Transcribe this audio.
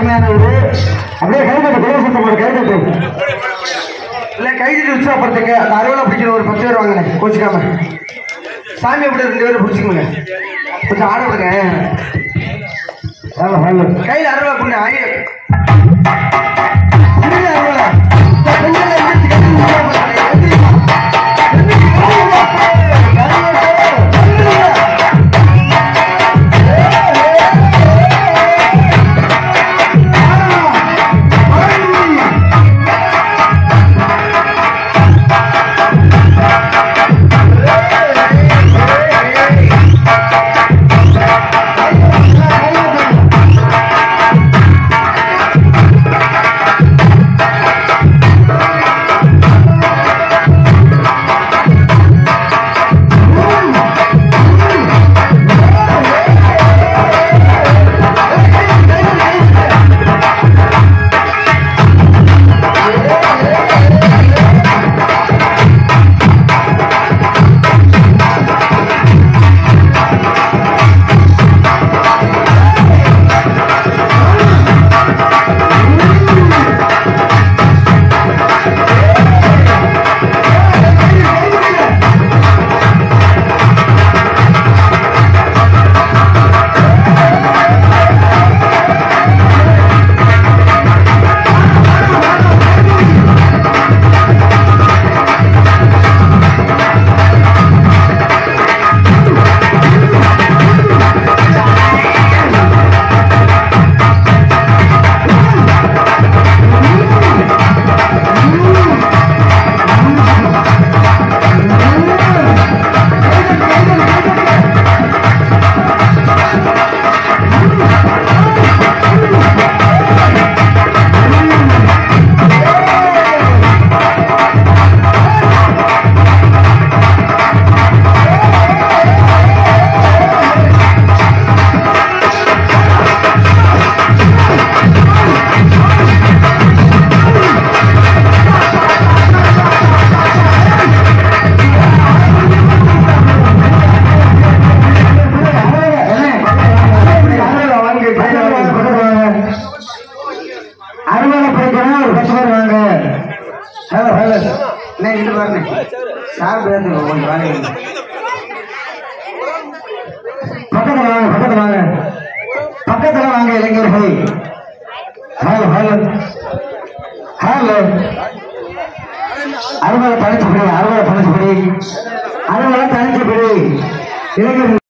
அருமையான ஊரு. அப்படியே கைதட்டு குலசத்தோட கைதட்டு இல்ல கைதட்டு உற்சாகப்படுத்துங்க. அந்த அறுவலை பிடிக்கிற ஒரு 10 பேர் வாங்கினேன் கோச்சிக்காம. சாமி அப்படி 2 பேரும் பிடிச்சிக்கோங்க. கொஞ்சம் ஆட விடுங்க. கையில் அறுவலை பண்ண அறுவலை பிடிக்கணும் ஒரு 10 பேர் வாங்க. ஹலோ ஹலோ இது பாருங்க சார் பேர் கொஞ்சம் வாங்க. பக்கத்தில் வாங்க பக்கத்தில் வாங்க பக்கத்தில் வாங்க இளைஞர்கள். ஹலோ ஹலோ ஹலோ அறுவடை தனிச்சுப்படி அறுவடை தனிச்சுப்படி அறுவடை தனிச்சுப்படி இளைஞர்கள்.